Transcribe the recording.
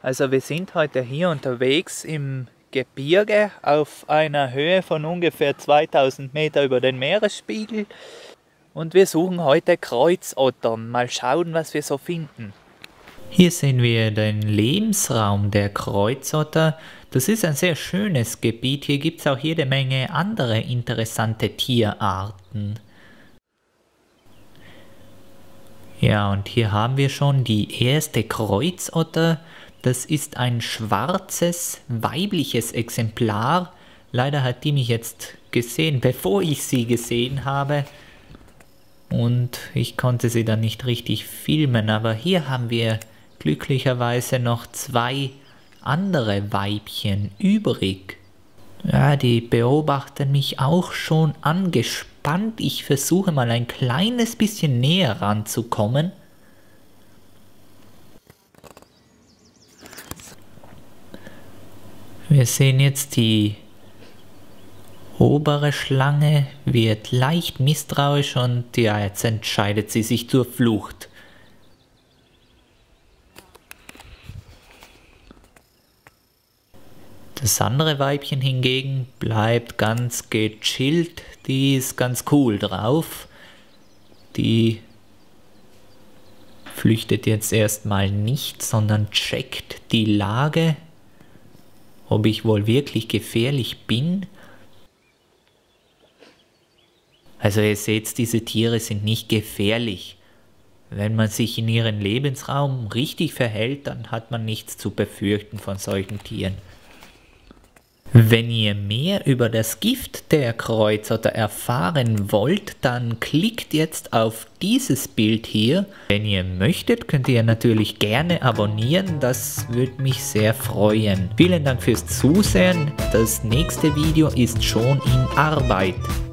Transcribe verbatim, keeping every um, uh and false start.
Also wir sind heute hier unterwegs im Gebirge auf einer Höhe von ungefähr zweitausend Meter über den Meeresspiegel und wir suchen heute Kreuzottern. Mal schauen, was wir so finden. Hier sehen wir den Lebensraum der Kreuzotter. Das ist ein sehr schönes Gebiet. Hier gibt es auch jede Menge andere interessante Tierarten. Ja, und hier haben wir schon die erste Kreuzotter. Das ist ein schwarzes, weibliches Exemplar. Leider hat die mich jetzt gesehen, bevor ich sie gesehen habe. Und ich konnte sie dann nicht richtig filmen. Aber hier haben wir glücklicherweise noch zwei andere Weibchen übrig. Ja, die beobachten mich auch schon angespannt. Ich versuche mal ein kleines bisschen näher ranzukommen. Wir sehen jetzt, die obere Schlange wird leicht misstrauisch und ja, jetzt entscheidet sie sich zur Flucht. Das andere Weibchen hingegen bleibt ganz gechillt, die ist ganz cool drauf. Die flüchtet jetzt erstmal nicht, sondern checkt die Lage, ob ich wohl wirklich gefährlich bin. Also ihr seht, diese Tiere sind nicht gefährlich. Wenn man sich in ihren Lebensraum richtig verhält, dann hat man nichts zu befürchten von solchen Tieren. Wenn ihr mehr über das Gift der Kreuzotter erfahren wollt, dann klickt jetzt auf dieses Bild hier. Wenn ihr möchtet, könnt ihr natürlich gerne abonnieren, das würde mich sehr freuen. Vielen Dank fürs Zusehen, das nächste Video ist schon in Arbeit.